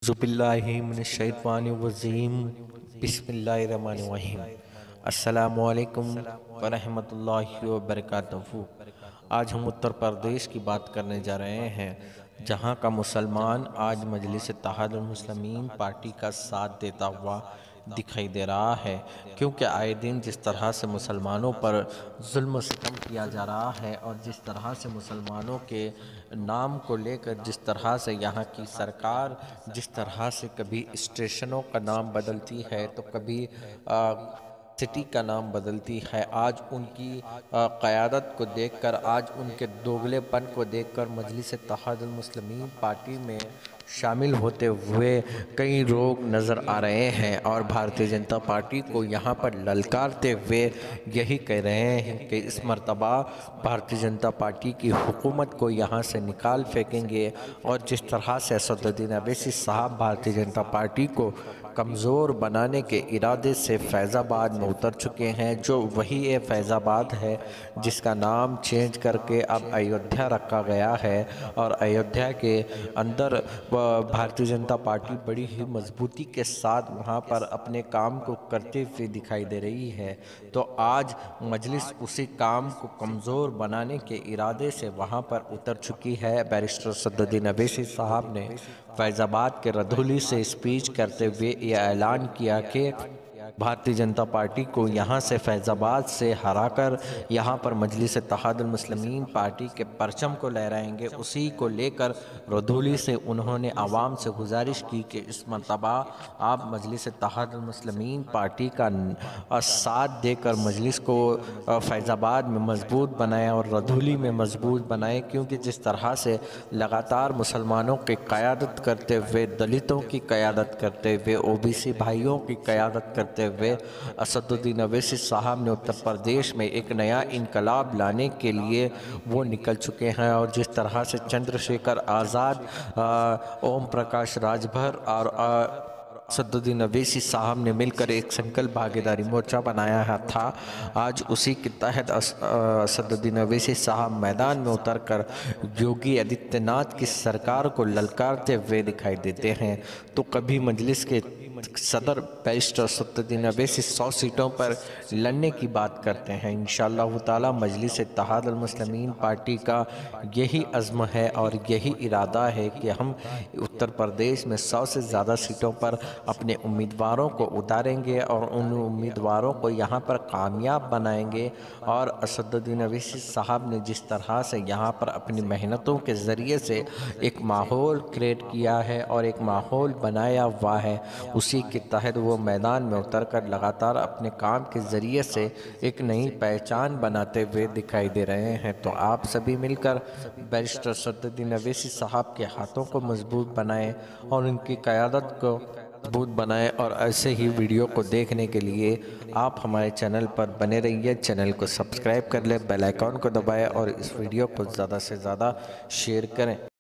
ज़ुबिल्लाहिमिनश्शैतानिर्रजीम बिस्मिल्लाहिर्रहमानिर्रहीम। अस्सलामुअलैकुम वरहमतुल्लाहि वबरकातुहू। आज हम उत्तर प्रदेश की बात करने जा रहे हैं, जहां का मुसलमान आज मजलिस इत्तेहादुल मुस्लिमीन पार्टी का साथ देता हुआ दिखाई दे रहा है, क्योंकि आए दिन जिस तरह से मुसलमानों पर जुल्म सितम किया जा रहा है और जिस तरह से मुसलमानों के नाम को लेकर जिस तरह से यहाँ की सरकार जिस तरह से कभी स्टेशनों का नाम बदलती है तो कभी सिटी का नाम बदलती है, आज उनकी क़यादत को देखकर, आज उनके दोगलेपन को देखकर मजलिस इत्तेहादुल मुस्लिमीन पार्टी में शामिल होते हुए कई लोग नज़र आ रहे हैं और भारतीय जनता पार्टी को यहाँ पर ललकारते हुए यही कह रहे हैं कि इस मर्तबा भारतीय जनता पार्टी की हुकूमत को यहाँ से निकाल फेंकेंगे। और जिस तरह से असदुद्दीन अवैसी साहब भारतीय जनता पार्टी को कमज़ोर बनाने के इरादे से फैज़ाबाद में उतर चुके हैं, जो वही ये फैज़ाबाद है जिसका नाम चेंज करके अब अयोध्या रखा गया है, और अयोध्या के अंदर भारतीय जनता पार्टी बड़ी ही मजबूती के साथ वहाँ पर अपने काम को करते हुए दिखाई दे रही है। तो आज मजलिस उसी काम को कमज़ोर बनाने के इरादे से वहाँ पर उतर चुकी है। बैरिस्टर असदुद्दीन अवैसी साहब ने फैज़ाबाद के रधौली से स्पीच करते हुए यह ऐलान किया कि भारतीय जनता पार्टी को यहाँ से फैज़ाबाद से हराकर यहाँ पर मजलिस इत्तेहादुल मुस्लिमीन पार्टी के परचम को लहराएंगे। उसी को लेकर रधौली से उन्होंने आवाम से गुजारिश की कि इस मरतबा आप मजलिस इत्तेहादुल मुस्लिमीन पार्टी का साथ देकर मजलिस को फैज़ाबाद में मजबूत बनाएं और रधौली में मजबूत बनाएं, क्योंकि जिस तरह से लगातार मुसलमानों की क़यादत करते हुए, दलितों की क़यादत करते हुए, ओबीसी भाइयों की क़यादत करते हुए असदुद्दीन अवैसी साहब ने उत्तर प्रदेश में एक नया इनकलाब लाने के लिए वो निकल चुके हैं। और जिस तरह से चंद्रशेखर आज़ाद, ओम प्रकाश राजभर और असदुद्दीन अवैसी साहब ने मिलकर एक संकल्प भागीदारी मोर्चा बनाया था, आज उसी के तहत असदुद्दीन अवैसी साहब मैदान में उतरकर योगी आदित्यनाथ की सरकार को ललकारते हुए दिखाई देते हैं। तो कभी मजलिस के सदर बैरिस्टर असदुद्दीन अवैसी 100 सीटों पर लड़ने की बात करते हैं। इंशाअल्लाह ताला मजलिस इत्तेहादुल मुस्लिमीन पार्टी का यही अज़्म है और यही इरादा है कि हम उत्तर प्रदेश में 100 से ज़्यादा सीटों पर अपने उम्मीदवारों को उतारेंगे और उन उम्मीदवारों को यहाँ पर कामयाब बनाएंगे। और असदुद्दीन अवैसी साहब ने जिस तरह से यहाँ पर अपनी मेहनतों के ज़रिए से एक माहौल क्रिएट किया है और एक माहौल बनाया हुआ है, उसी के तहत वो मैदान में उतरकर लगातार अपने काम के ज़रिए से एक नई पहचान बनाते हुए दिखाई दे रहे हैं। तो आप सभी मिलकर बैरिस्टर असदुद्दीन अवैसी साहब के हाथों को मजबूत बनाएं और उनकी क़यादत को मजबूत बनाएं। और ऐसे ही वीडियो को देखने के लिए आप हमारे चैनल पर बने रहिए। चैनल को सब्सक्राइब कर लें, बेल आइकॉन को दबाएं और इस वीडियो को ज़्यादा से ज़्यादा शेयर करें।